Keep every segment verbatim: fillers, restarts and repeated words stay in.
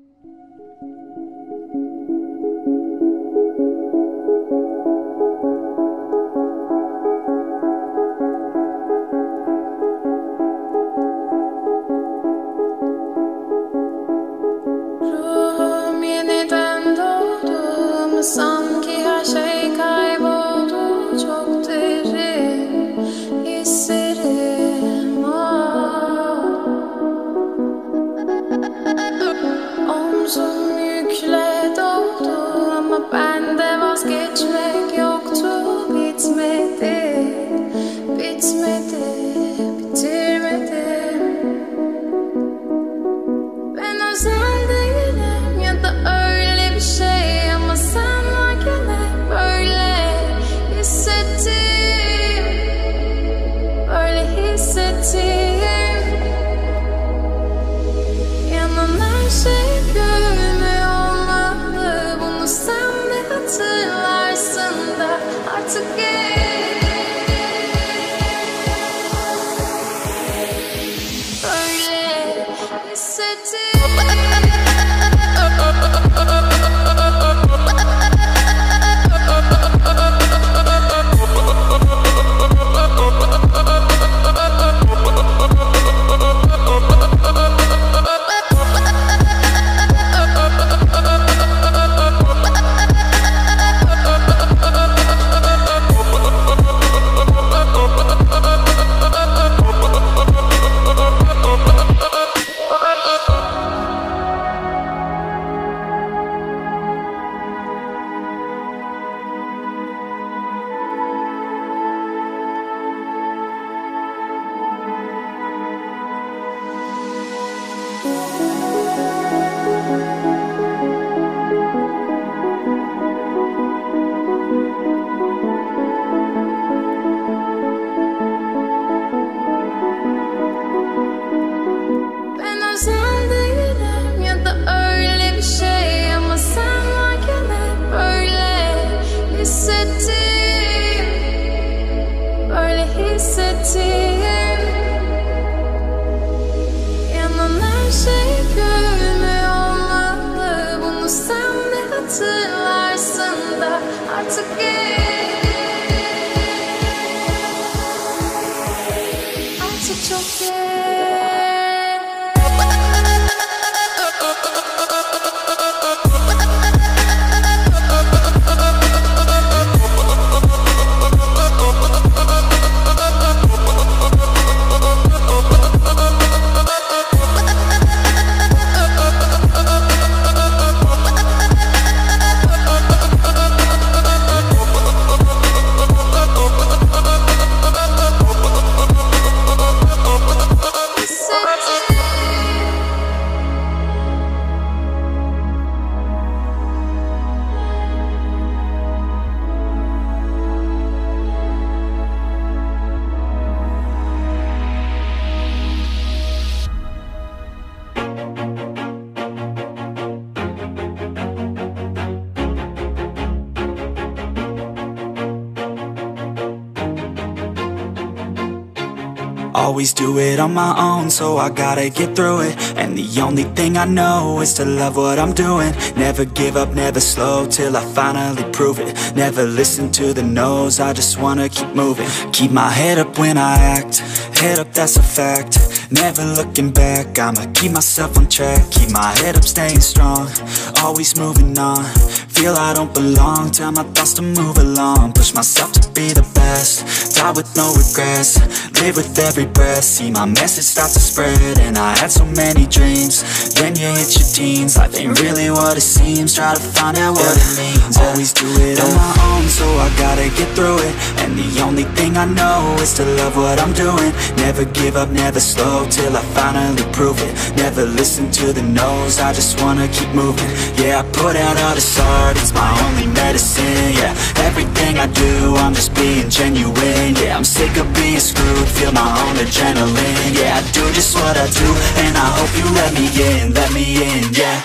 Always do it on my own, so I gotta get through it. And the only thing I know is to love what I'm doing. Never give up, never slow, till I finally prove it. Never listen to the no's, I just wanna keep moving. Keep my head up when I act, head up, that's a fact. Never looking back, I'ma keep myself on track. Keep my head up, staying strong, always moving on. Feel I don't belong, tell my thoughts to move along. Push myself to be the best, die with no regrets. Live with every breath, see my message start to spread. And I had so many dreams, then you hit your teens. Life ain't really what it seems, try to find out what it means. Always do it on my own, so I gotta get through it. And the only thing I know is to love what I'm doing. Never give up, never slow, till I finally prove it. Never listen to the no's, I just wanna keep moving. Yeah, I put out all this art, it's my only medicine. Yeah, everything I do, I'm just being genuine. Yeah, I'm sick of being screwed, feel my own adrenaline. Yeah, I do just what I do, and I hope you let me in, let me in, yeah.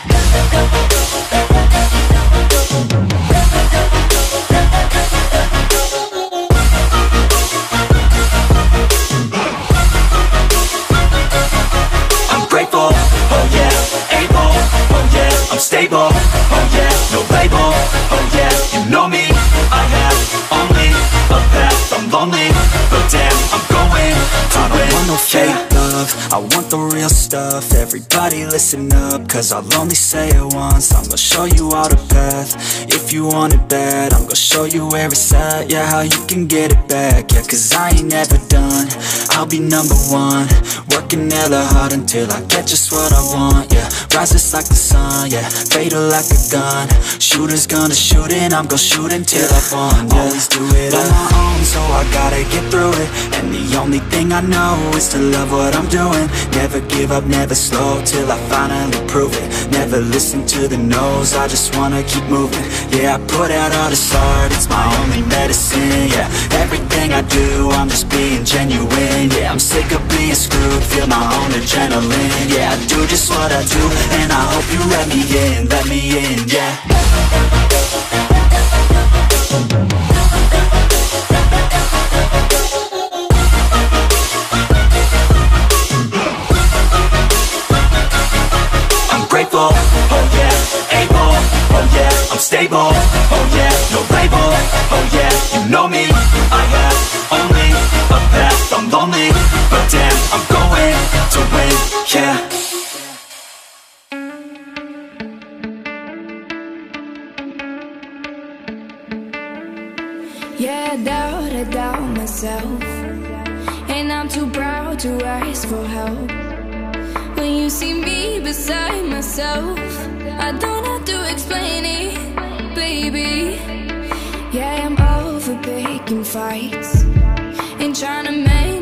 I'm grateful, oh yeah, able, oh yeah. I'm stable, oh yeah, no label, oh yeah, you know me. I have only a path, I'm lonely, but damn, I'm going to I don't win. Want no fake love, I want the real stuff. Everybody listen up, cause I'll only say it once. I'm gonna show you all the path. If you want it bad, I'm gonna show you where it's at. Yeah, how you can get it back. Yeah, cause I ain't never done, I'll be number one. Working hella hard until I get just what I want. Yeah, rises like the sun, yeah, fatal like a gun. Shooters gonna shoot and I'm gonna shoot until I won. Yeah, always do it on my own, so I gotta get through it. And the only thing I know is to love what I'm doing. Never give up, never slow, till I finally prove it. Never listen to the no's, I just wanna keep moving. Yeah, I put out all this art, it's my only medicine. Yeah, everything I do, I'm just being genuine. Yeah, I'm sick of being screwed, feel my own adrenaline. Yeah, I do just what I do, and I hope you let me in, let me in, yeah. Grateful, oh yeah, able, oh yeah, I'm stable, oh yeah, no label, oh yeah, you know me. I have only a path, I'm lonely, but damn, I'm going to win, yeah. Yeah, I doubt, I doubt myself, and I'm too proud to ask for help. When you see me beside myself, I don't have to explain it, baby. Yeah, I'm over picking fights and trying to make